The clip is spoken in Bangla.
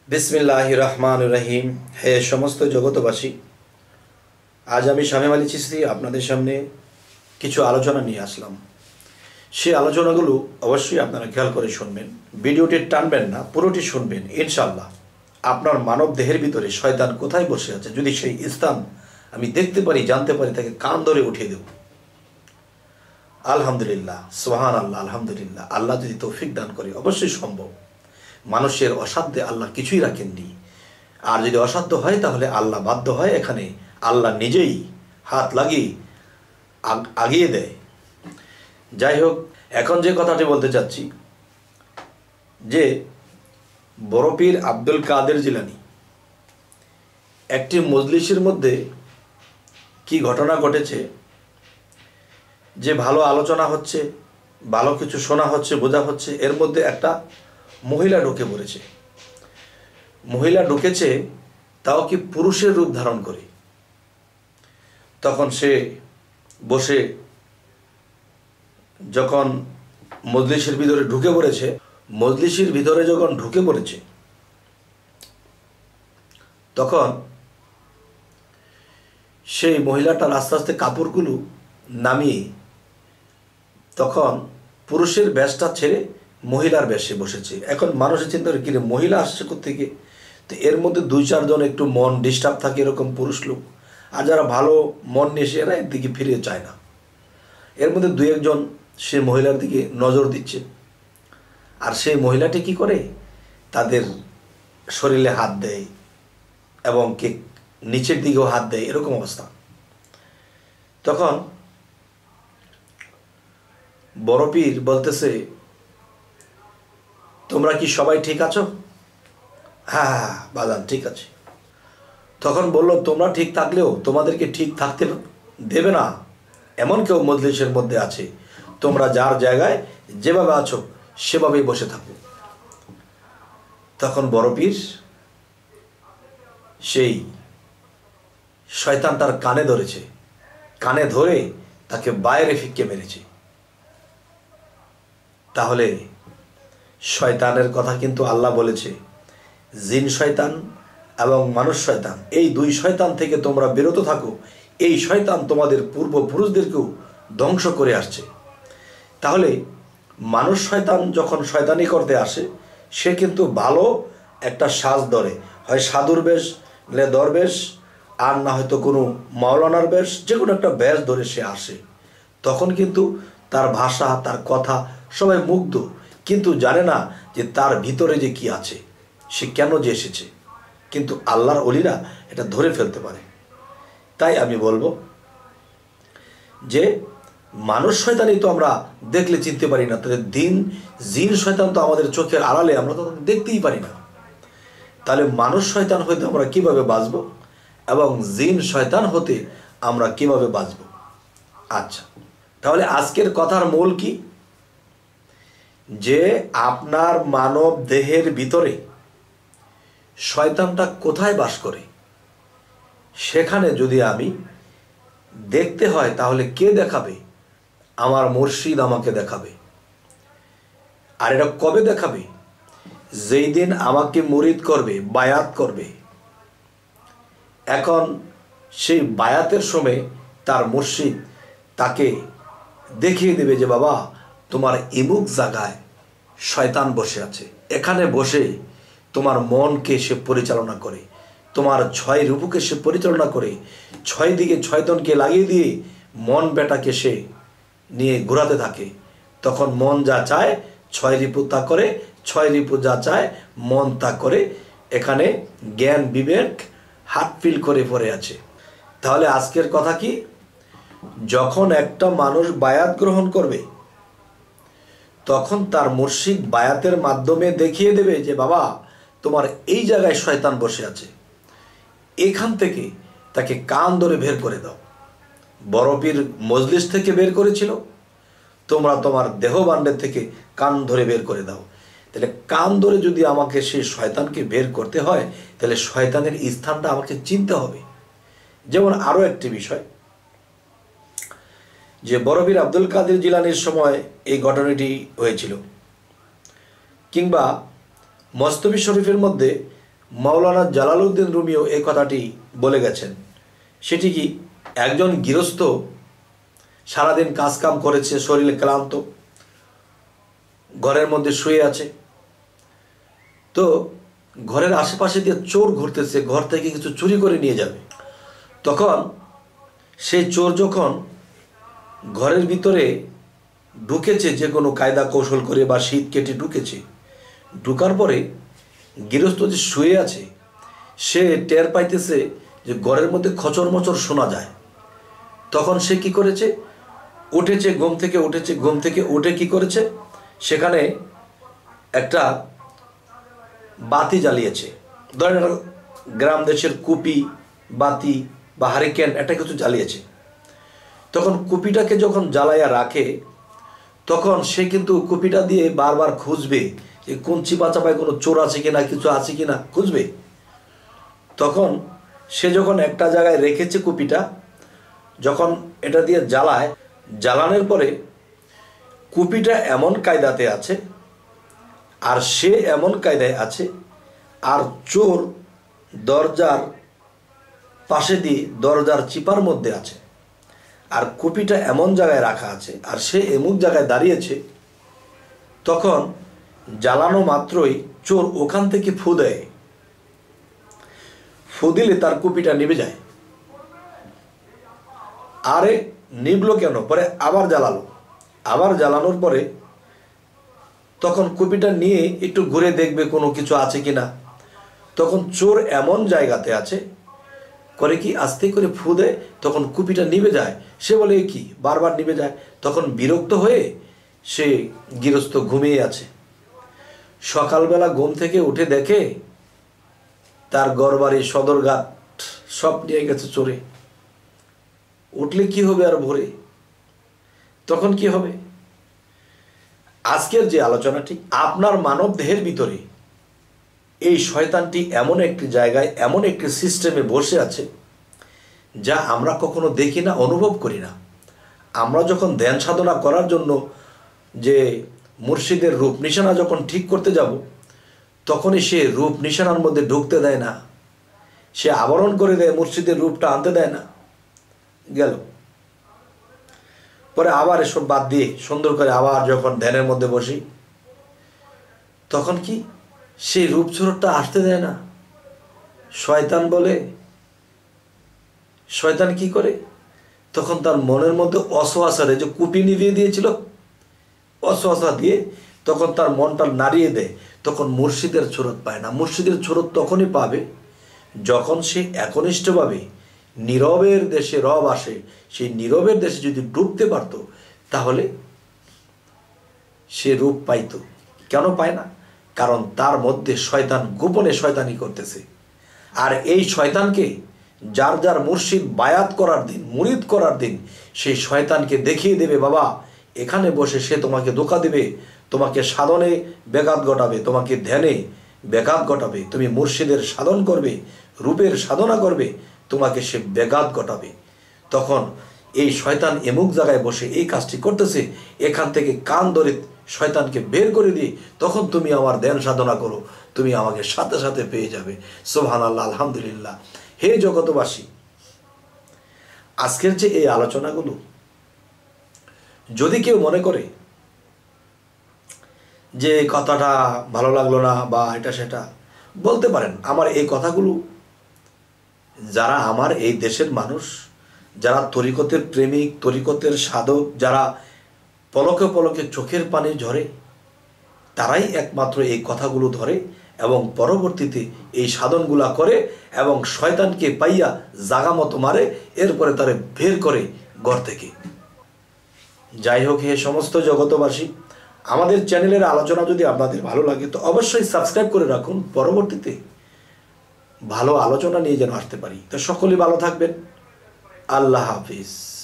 বিসমিল্লাহির রহমানির রহিম। হে সমস্ত জগতবাসী, আজ আমি শামীম আলী চিশতি আপনাদের সামনে কিছু আলোচনা নিয়ে আসলাম। সেই আলোচনাগুলো অবশ্যই আপনারা খেয়াল করে শুনবেন, ভিডিওটি টানবেন না, পুরোটি শুনবেন। ইনশাল্লাহ আপনার মানব দেহের ভিতরে শয়তান কোথায় বসে আছে যদি সেই স্থান আমি দেখতে পারি, জানতে পারি, তাকে কান ধরে উঠিয়ে দেব। আলহামদুলিল্লাহ, সুবহান আল্লাহ, আলহামদুলিল্লাহ। আল্লাহ যদি তৌফিক দান করে অবশ্যই সম্ভব। মানুষের অসাধ্যে আল্লাহ কিছুই রাখেননি, আর যদি অসাধ্য হয় তাহলে আল্লাহ বাধ্য হয়, এখানে আল্লাহ নিজেই হাত লাগিয়ে আগিয়ে দেয়। যাই হোক, এখন যে কথাটি বলতে চাচ্ছি যে বড় পীর আব্দুল কাদের জিলানী একটি মজলিসের মধ্যে কি ঘটনা ঘটেছে, যে ভালো আলোচনা হচ্ছে, ভালো কিছু শোনা হচ্ছে, বোঝা হচ্ছে, এর মধ্যে একটা মহিলা ঢুকে পড়েছে। মহিলা ঢুকেছে, তাও কি পুরুষের রূপ ধারণ করে। তখন সে বসে যখন মজলিসের ভিতরে ঢুকে পড়েছে, মজলিসের ভিতরে যখন ঢুকে পড়েছে তখন সেই মহিলাটার আস্তে আস্তে কাপড়গুলো নামিয়ে তখন পুরুষের বেশটা ছেড়ে মহিলার বেশে বসেছে। এখন মানুষের চিন্তা করে কিরে মহিলা আসছে কোত্থেকে, তো এর মধ্যে দুই চারজন একটু মন ডিস্টার্ব থাকে এরকম পুরুষ লোক, আর যারা ভালো মন নিয়ে এসে এরা এর দিকে ফিরে চায় না। এর মধ্যে দুই একজন সে মহিলার দিকে নজর দিচ্ছে, আর সেই মহিলাটি কি করে তাদের শরীরে হাত দেয় এবং কে নিচের দিকেও হাত দেয়, এরকম অবস্থা। তখন বড় পীর বলতেছে, তোমরা কি সবাই ঠিক আছো? হ্যাঁ বাজান ঠিক আছে। তখন বললো, তোমরা ঠিক থাকলেও তোমাদেরকে ঠিক থাকতে দেবে না এমন কেউ মজলিসের মধ্যে আছে। তোমরা যার জায়গায় যেভাবে আছো সেভাবেই বসে থাকো। তখন বড় পীর সেই শয়তানটার কানে ধরেছে, কানে ধরে তাকে বাইরে ফিক্কে মেরেছে। তাহলে শয়তানের কথা কিন্তু আল্লাহ বলেছে, জিন শয়তান এবং মানুষ শয়তান, এই দুই শয়তান থেকে তোমরা বিরত থাকো। এই শয়তান তোমাদের পূর্বপুরুষদেরকেও ধ্বংস করে আসছে। তাহলে মানুষ শয়তান যখন শয়তানি করতে আসে, সে কিন্তু ভালো একটা সাজ ধরে, হয় সাধুর বেশ, দরবেশ, আর না হয়তো কোনো মাওলানার বেশ, যে কোনো একটা বেশ ধরে সে আসে। তখন কিন্তু তার ভাষা, তার কথা সবাই মুগ্ধ, কিন্তু জানে না যে তার ভিতরে যে কি আছে, সে কেন যে এসেছে। কিন্তু আল্লাহর ওলিরা এটা ধরে ফেলতে পারে। তাই আমি বলবো যে মানুষ শয়তানই তো আমরা দেখলে চিনতে পারি না, তাহলে জিন শয়তান তো আমাদের চোখের আড়ালে, আমরা তো দেখতেই পারি না। তাহলে মানুষ শয়তান হইতে আমরা কিভাবে বাঁচবো এবং জিন শয়তান হতে আমরা কিভাবে বাঁচব? আচ্ছা, তাহলে আজকের কথার মূল কি, যে আপনার মানব দেহের ভিতরে শয়তানটা কোথায় বাস করে, সেখানে যদি আমি দেখতে হয় তাহলে কে দেখাবে? আমার মুর্শিদ আমাকে দেখাবে। আর এটা কবে দেখাবে? যেই দিন আমাকে মুরিদ করবে, বায়াত করবে। এখন সেই বায়াতের সময় তার মুর্শিদ তাকে দেখিয়ে দেবে যে বাবা, তোমার ইমুক জায়গায় শয়তান বসে আছে, এখানে বসে তোমার মনকে সে পরিচালনা করে, তোমার ছয় রূপকে সে পরিচালনা করে, ছয় দিকে ছয়তনকে লাগিয়ে দিয়ে মন বেটাকে সে নিয়ে ঘোরাতে থাকে। তখন মন যা চায় ছয় রিপু তা করে, ছয় রিপু যা চায় মন তা করে। এখানে জ্ঞান বিবেক হাত ফিল করে পড়ে আছে। তাহলে আজকের কথা কি, যখন একটা মানুষ বায়াত গ্রহণ করবে তখন তার মুর্শিদ বায়াতের মাধ্যমে দেখিয়ে দেবে যে বাবা, তোমার এই জায়গায় শয়তান বসে আছে, এখান থেকে তাকে কান ধরে বের করে দাও। বড় পীর মজলিস থেকে বের করেছিল, তোমরা তোমার দেহবাণ্ডের থেকে কান ধরে বের করে দাও। তাহলে কান ধরে যদি আমাকে সেই শয়তানকে বের করতে হয়, তাহলে শয়তানের স্থানটা আমাকে চিনতে হবে। যেমন আরও একটি বিষয়, যে বড় পীর আব্দুল কাদের জিলানীর সময় এই ঘটনাটি হয়েছিল, কিংবা মস্তবি শরীফের মধ্যে মাওলানা জালালউদ্দিন রুমিও এই কথাটি বলে গেছেন। সেটি কি, একজন গৃহস্থ সারাদিন কাজকাম করেছে, শরীরে ক্লান্ত, ঘরের মধ্যে শুয়ে আছে, তো ঘরের আশেপাশে দিয়ে চোর ঘুরতেছে, ঘর থেকে কিছু চুরি করে নিয়ে যাবে। তখন সেই চোর যখন ঘরের ভিতরে ঢুকেছে, যে কোনো কায়দা কৌশল করে বা শীত কেটে ঢুকেছে, ঢুকার পরে গৃহস্থ যে শুয়ে আছে সে টের পাইতেছে যে ঘরের মধ্যে খচর মচর শোনা যায়। তখন সে কি করেছে, উঠেছে, ঘুম থেকে উঠে কি করেছে, সেখানে একটা বাতি জ্বালিয়েছে। ধরেন গ্রাম দেশের কুপি, বাতি বা হারিকেন, একটা কিছু জ্বালিয়েছে। তখন কুপিটাকে যখন জ্বালাইয়া রাখে, তখন সে কিন্তু কুপিটা দিয়ে বারবার খুঁজবে যে কোন চিপা চাপায় কোনো চোর আছে কিনা, কিছু আছে কিনা খুঁজবে। তখন সে যখন একটা জায়গায় রেখেছে কুপিটা, যখন এটা দিয়ে জ্বালায়, জ্বালানোর পরে কুপিটা এমন কায়দাতে আছে আর সে এমন কায়দায় আছে, আর চোর দরজার পাশে দিয়ে দরজার চিপার মধ্যে আছে, আর কুপিটা এমন জায়গায় রাখা আছে আর সে এমন জায়গায় দাঁড়িয়েছে। তখন জ্বালানো মাত্রই চোর ওখান থেকে ফু দেয়, ফু দিলে তার কুপিটা নিভে যায়। আরে নিভলো কেন, পরে আবার জ্বালালো, আবার জ্বালানোর পরে তখন কুপিটা নিয়ে একটু ঘুরে দেখবে কোনো কিছু আছে কিনা। তখন চোর এমন জায়গাতে আছে, করে কি আস্তে করে ফু দেয়, তখন কুপিটা নিভে যায়। সে বলে কি বারবার নিভে যায়। তখন বিরক্ত হয়ে সে গৃহস্থ ঘুমিয়ে আছে। সকালবেলা ঘুম থেকে উঠে দেখে তার ঘরবাড়ি, সদরঘাট সব নিয়ে গেছে চোরে। উঠলে কি হবে আর ভোরে, তখন কি হবে? আজকের যে আলোচনাটি, আপনার মানব দেহের ভিতরে এই শয়তানটি এমন একটি জায়গায়, এমন একটি সিস্টেমে বসে আছে যা আমরা কখনো দেখি না, অনুভব করি না। আমরা যখন ধ্যান সাধনা করার জন্য যে মুর্শিদের রূপ নিশানা যখন ঠিক করতে যাব, তখনই সে রূপ নিশানার মধ্যে ঢুকতে দেয় না, সে আবরণ করে দেয়, মুর্শিদের রূপটা আনতে দেয় না। গেল পরে আবার এসব বাদ দিয়ে সুন্দর করে আবার যখন ধ্যানের মধ্যে বসি, তখন কি সেই রূপচরণটা আসতে দেয় না। শয়তান বলে, শয়তান কি করে, তখন তার মনের মধ্যে অসহাসারে যে কুপি নিভিয়ে দিয়েছিল, অসহাসা দিয়ে তখন তার মনটা নাড়িয়ে দেয়। তখন মুর্শিদের ছোরত পায় না। মুর্শিদের ছোরত তখনই পাবে যখন সে একনিষ্ঠভাবে নীরবের দেশে রব আসে। সেই নীরবের দেশে যদি ডুবতে পারত, তাহলে সে রূপ পাইত। কেন পায় না? কারণ তার মধ্যে শয়তান গোপনে শয়তানি করতেছে। আর এই শয়তানকে যার যার মুর্শিদ বায়াত করার দিন, মুরিদ করার দিন, সেই শয়তানকে দেখিয়ে দেবে, বাবা এখানে বসে সে তোমাকে ধোঁকা দেবে, তোমাকে সাধনে ব্যাঘাত ঘটাবে, তোমাকে ধ্যানে ব্যাঘাত ঘটাবে। তুমি মুর্শিদের সাধন করবে, রূপের সাধনা করবে, তোমাকে সে ব্যাঘাত ঘটাবে। তখন এই শয়তান এমুক জায়গায় বসে এই কাজটি করতেছে, এখান থেকে কান ধরে শয়তানকে বের করে দিয়ে তখন তুমি আমার ধ্যান সাধনা করো, তুমি আমাকে সাথে সাথে পেয়ে যাবে। সুবহানাল্লাহ, আলহামদুলিল্লাহ। হে জগতবাসী, আজকের যে এই আলোচনাগুলো যদি কেউ মনে করে যে কথাটা ভালো লাগলো না বা এটা সেটা, বলতে পারেন। আমার এই কথাগুলো যারা আমার এই দেশের মানুষ, যারা তরিকতের প্রেমিক, তরিকতের সাধক, যারা পলকে পলকে চোখের পানি ঝরে, তারাই একমাত্র এই কথাগুলো ধরে এবং পরবর্তীতে এই সাধনগুলা করে এবং শয়তানকে পাইয়া জাগা মতো মারে, এরপরে তারে বের করে ঘর থেকে। যাই হোক, হে সমস্ত জগতবাসী, আমাদের চ্যানেলের আলোচনা যদি আপনাদের ভালো লাগে তো অবশ্যই সাবস্ক্রাইব করে রাখুন, পরবর্তীতে ভালো আলোচনা নিয়ে যেন আসতে পারি। তো সকলেই ভালো থাকবেন। আল্লাহ হাফিজ।